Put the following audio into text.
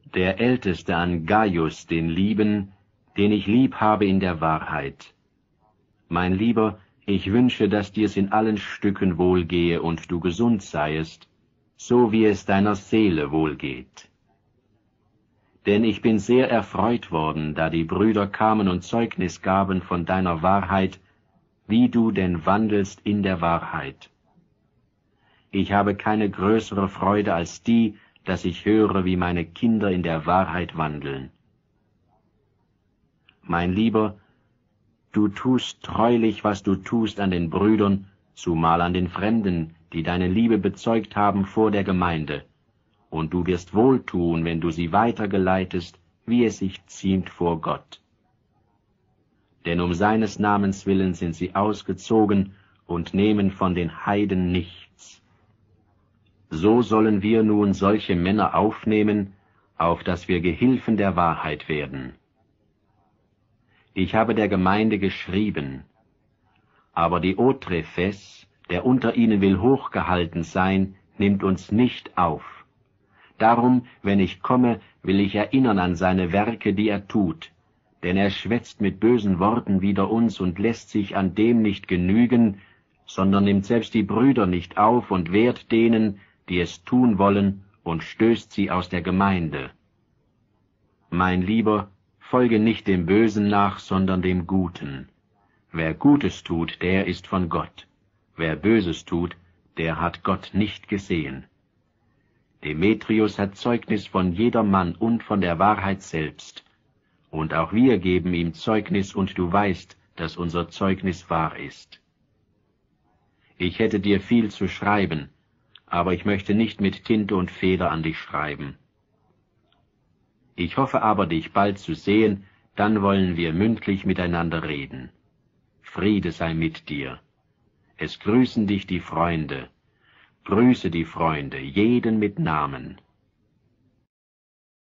der Älteste an Gaius, den Lieben, den ich lieb habe in der Wahrheit. Mein Lieber, ich wünsche, dass dir's in allen Stücken wohlgehe und du gesund seiest, so wie es deiner Seele wohlgeht. Denn ich bin sehr erfreut worden, da die Brüder kamen und Zeugnis gaben von deiner Wahrheit, wie du denn wandelst in der Wahrheit. Ich habe keine größere Freude als die, dass ich höre, wie meine Kinder in der Wahrheit wandeln. Mein Lieber, du tust treulich, was du tust an den Brüdern, zumal an den Fremden, die deine Liebe bezeugt haben vor der Gemeinde, und du wirst wohltun, wenn du sie weitergeleitest, wie es sich ziemt vor Gott. Denn um seines Namens willen sind sie ausgezogen und nehmen von den Heiden nichts. So sollen wir nun solche Männer aufnehmen, auf dass wir Gehilfen der Wahrheit werden. Ich habe der Gemeinde geschrieben, aber Diotrephes, der unter ihnen will hochgehalten sein, nimmt uns nicht auf. Darum, wenn ich komme, will ich erinnern an seine Werke, die er tut, denn er schwätzt mit bösen Worten wider uns und lässt sich an dem nicht genügen, sondern nimmt selbst die Brüder nicht auf und wehrt denen, die es tun wollen, und stößt sie aus der Gemeinde. Mein Lieber, folge nicht dem Bösen nach, sondern dem Guten. Wer Gutes tut, der ist von Gott. Wer Böses tut, der hat Gott nicht gesehen. Demetrius hat Zeugnis von jedermann und von der Wahrheit selbst. Und auch wir geben ihm Zeugnis, und du weißt, dass unser Zeugnis wahr ist. Ich hätte dir viel zu schreiben, aber ich möchte nicht mit Tinte und Feder an dich schreiben. Ich hoffe aber, dich bald zu sehen, dann wollen wir mündlich miteinander reden. Friede sei mit dir. Es grüßen dich die Freunde. Grüße die Freunde, jeden mit Namen.